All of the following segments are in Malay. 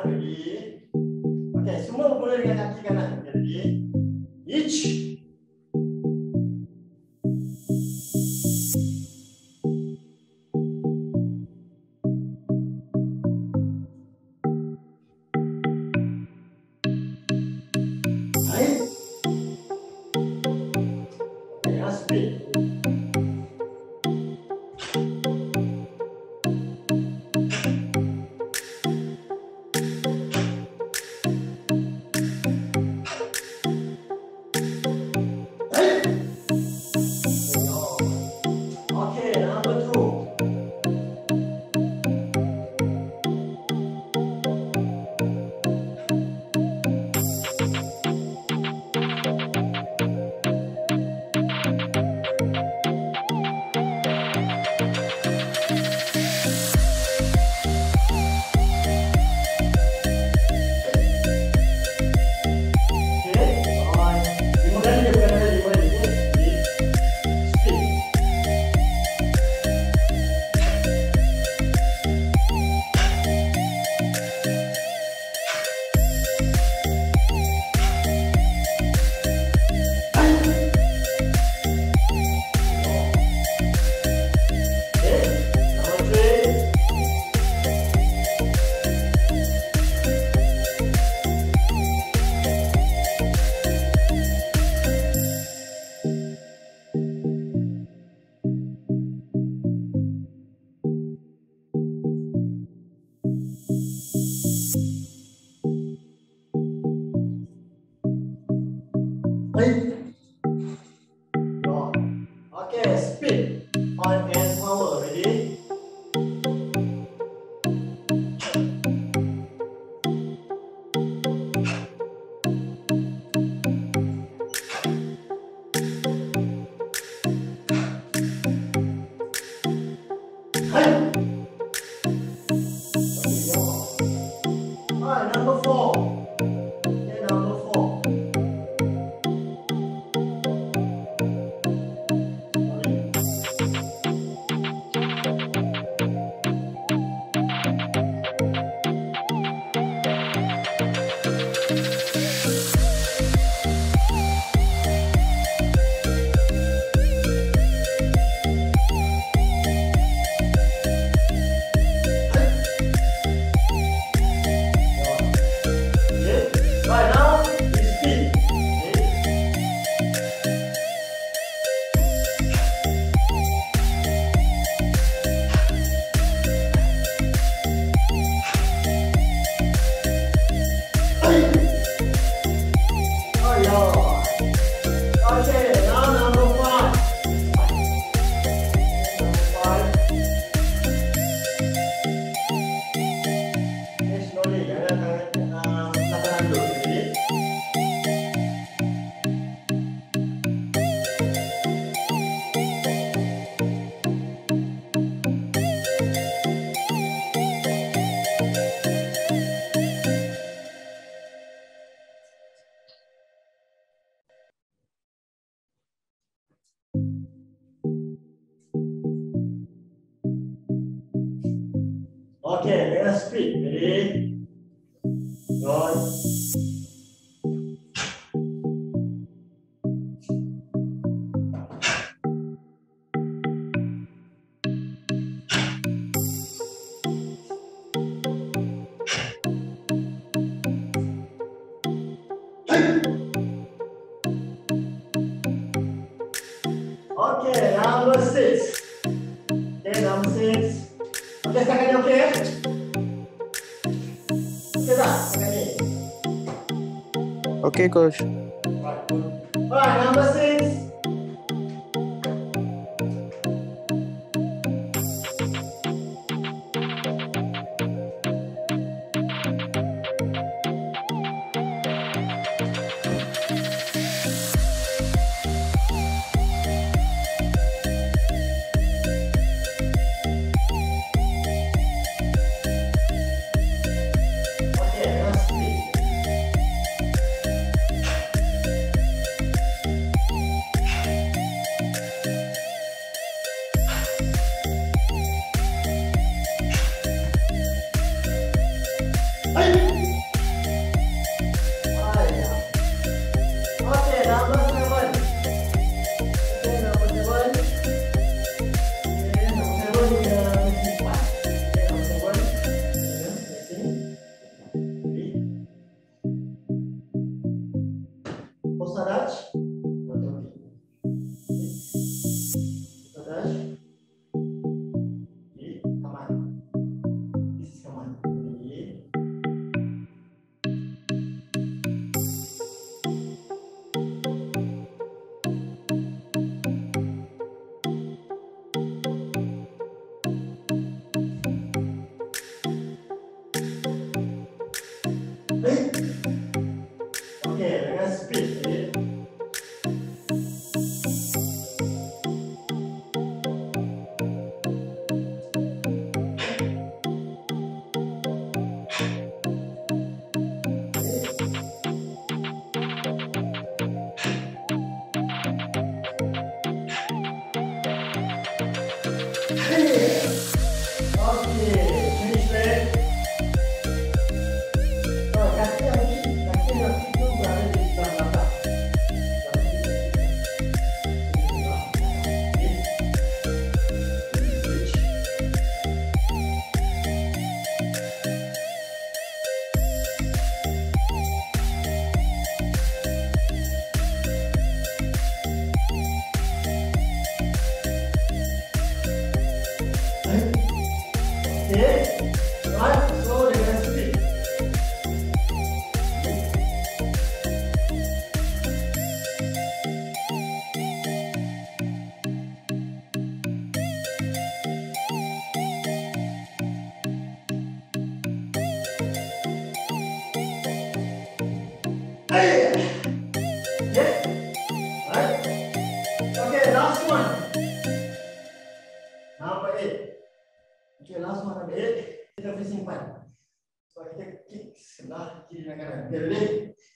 Ready? Okay, semua bermula dengan kaki kanan. Ready? Each. Okay, speed, on and power. Ready? Alright, number 4. Okay, number 4. Right now, we speed. Okay, now number 5. Okay, slowly. Tangan dulu. Ready? Okay, let's speed. Ready? Go. Okay, number 6. Okay, number 6. Okay, setakat ni okay? Okay tak? Setakat ni? Okay, coach. Alright, good. Alright, number 6. Hey! Okey, dengan speed. Okay, last one. Number 8. Okay, last one number 8. Kita boleh simpan. So kita kick sebelah kiri dan kanan. Okay, ready?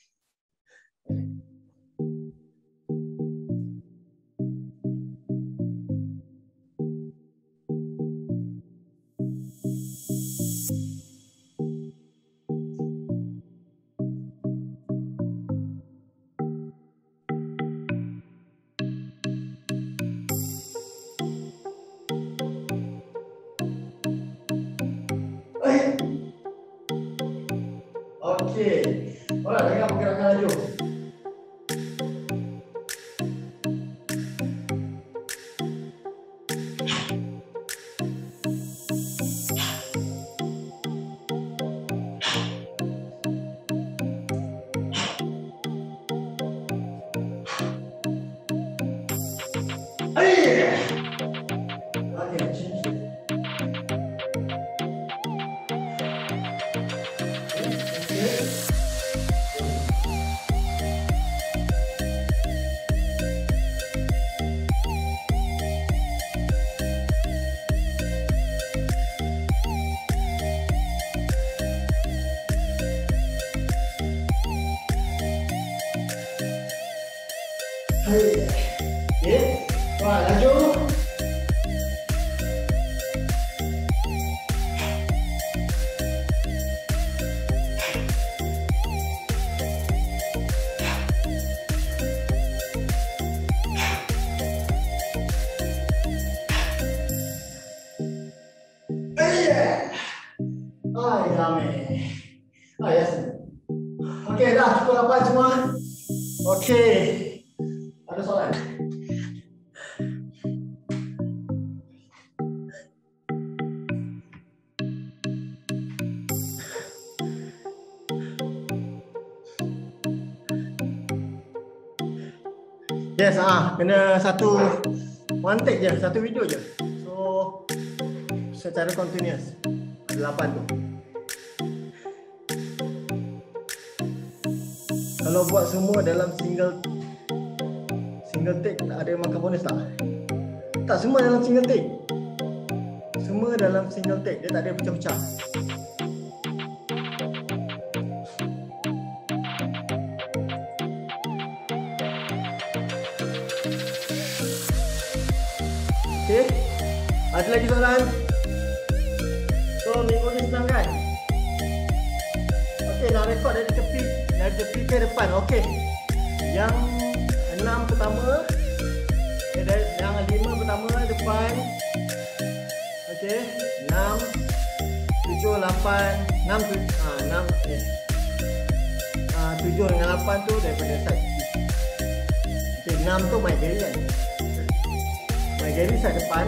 Okey. Alright, dengar pergerakan laju. Okey, change. Okay, right, laju. Ay, dame. Yes. Okay, dah cukup lapan semua. Okay. Ada soalan? Yes, kena one take je, satu video je. So secara continuous 8 tu. Kalau buat semua dalam single take, ada markah bonus tak? Tak, semua dalam single take. Semua dalam single take, dia tak ada pecah-pecah. Okay, ada lagi soalan? So minggu ni senang kan? Okay, nak rekod dari tepi ke depan. Okay, yang 6 pertama, yang 5 pertama depan. Okay, 6, 7, 8, 7 dengan 8 tu daripada side. Okay, 6 tu my carry kan. My carry side depan.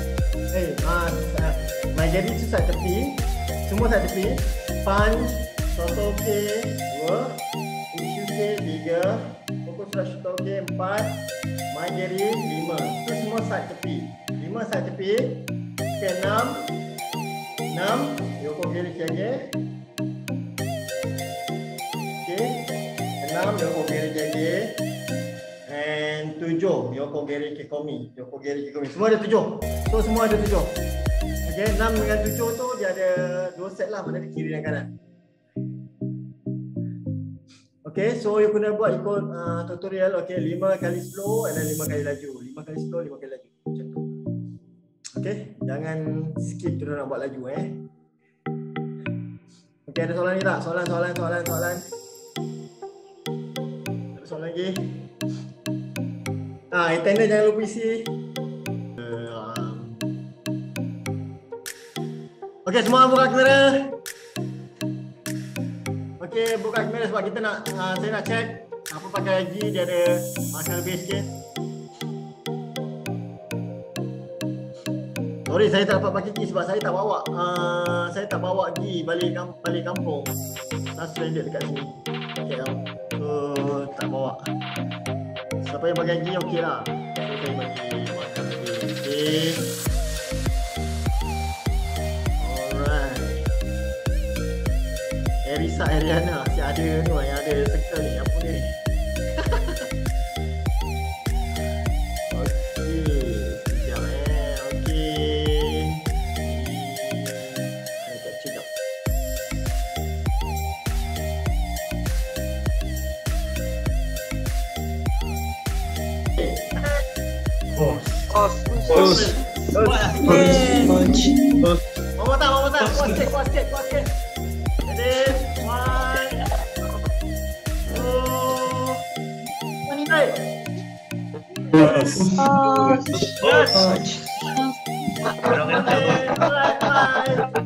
My carry tu side tepi. Semua side tepi. Punch, toto K 2, issue K 3, fokus rush toto K 4, my carry 5. Itu semua side tepi. 5 side tepi. Okay, 6, Yoko carry siaga. 6 yokogiri jage. And 7 yokogiri kikomi. Semua ada 7. So semua ada 7. Okay, 6 dengan 7 tu dia ada 2 set lah, mana di kiri dan kanan. Okay, so you kena buat ikut tutorial. Okay, 5 kali slow and then 5 kali laju. 5 kali slow, 5 kali laju. Macam tu. Okay, jangan skip tu nak buat laju Okay, ada soalan ni tak? Soalan. Ada soalan lagi? Attender jangan lupa isi. Okay, semua buka kamera. Okay, buka kamera sebab kita nak saya nak check apa pakai lagi, dia ada masa lebih sikit. Sorry, saya tak dapat pakai gi sebab saya tak bawa gi balik kampung. Saya stranded dekat sini. Okay, so tak bawa. Siapa yang pakai gi okey lah. So, saya bagi masa lebih. Okay. Risa Ariana, si ada tu yang ada circle ni, apa ni? Okey, sekejap okey. Saya capture jap. One more time. Kuat sikit. Ready? 1, 2, money right. Yes.